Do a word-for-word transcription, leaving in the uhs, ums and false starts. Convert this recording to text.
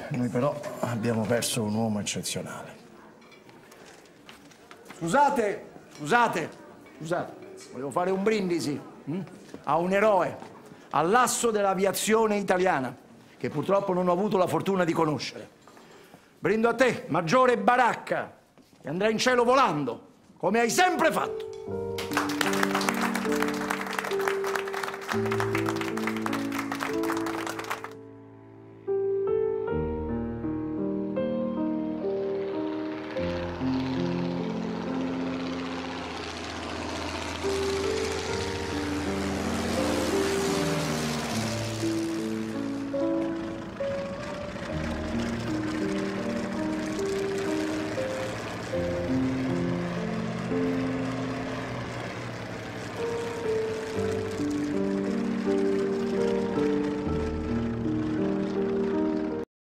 Noi però abbiamo perso un uomo eccezionale. Scusate, scusate, scusate, volevo fare un brindisi hm? a un eroe, all'asso dell'aviazione italiana, che purtroppo non ho avuto la fortuna di conoscere. Brindo a te, Maggiore Baracca, che andrai in cielo volando, come hai sempre fatto.